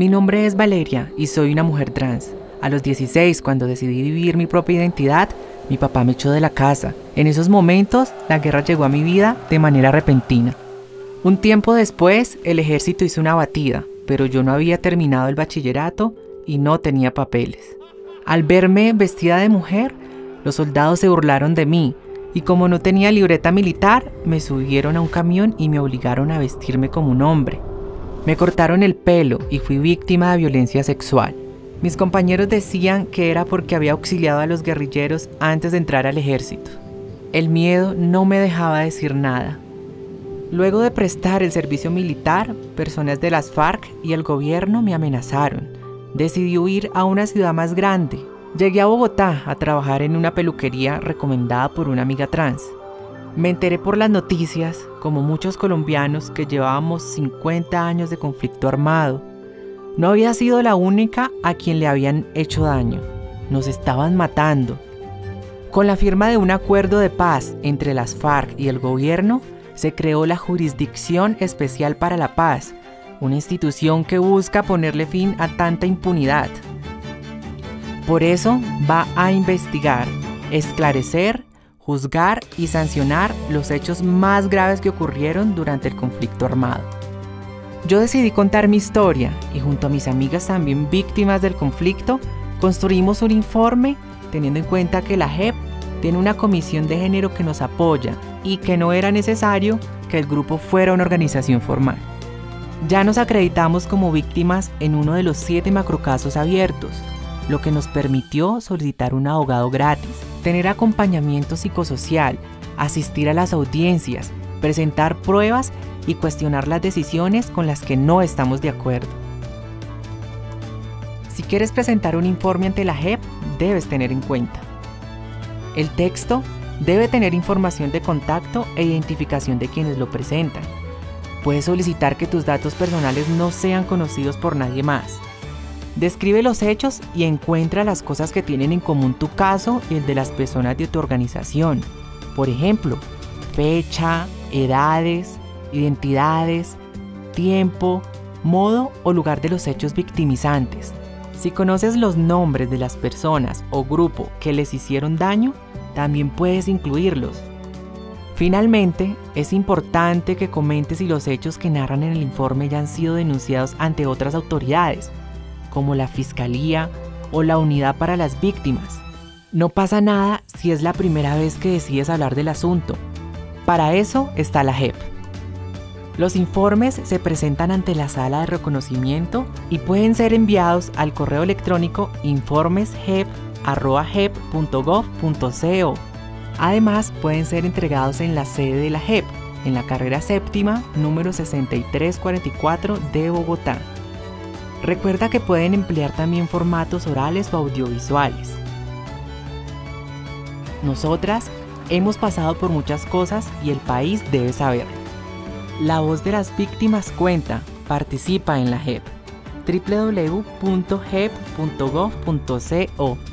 Mi nombre es Valeria y soy una mujer trans. A los 16, cuando decidí vivir mi propia identidad, mi papá me echó de la casa. En esos momentos, la guerra llegó a mi vida de manera repentina. Un tiempo después, el ejército hizo una batida, pero yo no había terminado el bachillerato y no tenía papeles. Al verme vestida de mujer, los soldados se burlaron de mí y como no tenía libreta militar, me subieron a un camión y me obligaron a vestirme como un hombre. Me cortaron el pelo y fui víctima de violencia sexual. Mis compañeros decían que era porque había auxiliado a los guerrilleros antes de entrar al ejército. El miedo no me dejaba decir nada. Luego de prestar el servicio militar, personas de las FARC y el gobierno me amenazaron. Decidí huir a una ciudad más grande. Llegué a Bogotá a trabajar en una peluquería recomendada por una amiga trans. Me enteré por las noticias, como muchos colombianos, que llevábamos 50 años de conflicto armado. No había sido la única a quien le habían hecho daño. Nos estaban matando. Con la firma de un acuerdo de paz entre las FARC y el gobierno, se creó la Jurisdicción Especial para la Paz, una institución que busca ponerle fin a tanta impunidad. Por eso va a investigar, esclarecer, juzgar y sancionar los hechos más graves que ocurrieron durante el conflicto armado. Yo decidí contar mi historia y junto a mis amigas también víctimas del conflicto, construimos un informe teniendo en cuenta que la JEP tiene una comisión de género que nos apoya y que no era necesario que el grupo fuera una organización formal. Ya nos acreditamos como víctimas en uno de los 7 macrocasos abiertos, lo que nos permitió solicitar un abogado gratis, tener acompañamiento psicosocial, asistir a las audiencias, presentar pruebas y cuestionar las decisiones con las que no estamos de acuerdo. Si quieres presentar un informe ante la JEP, debes tener en cuenta: el texto debe tener información de contacto e identificación de quienes lo presentan. Puedes solicitar que tus datos personales no sean conocidos por nadie más. Describe los hechos y encuentra las cosas que tienen en común tu caso y el de las personas de tu organización. Por ejemplo, fecha, edades, identidades, tiempo, modo o lugar de los hechos victimizantes. Si conoces los nombres de las personas o grupo que les hicieron daño, también puedes incluirlos. Finalmente, es importante que comentes si los hechos que narran en el informe ya han sido denunciados ante otras autoridades, como la Fiscalía o la Unidad para las Víctimas. No pasa nada si es la primera vez que decides hablar del asunto. Para eso está la JEP. Los informes se presentan ante la sala de reconocimiento y pueden ser enviados al correo electrónico informesjep@jep.gov.co. Además, pueden ser entregados en la sede de la JEP, en la carrera séptima, número 6344 de Bogotá. Recuerda que pueden emplear también formatos orales o audiovisuales. Nosotras hemos pasado por muchas cosas y el país debe saberlo. La voz de las víctimas cuenta. Participa en la JEP. www.jep.gov.co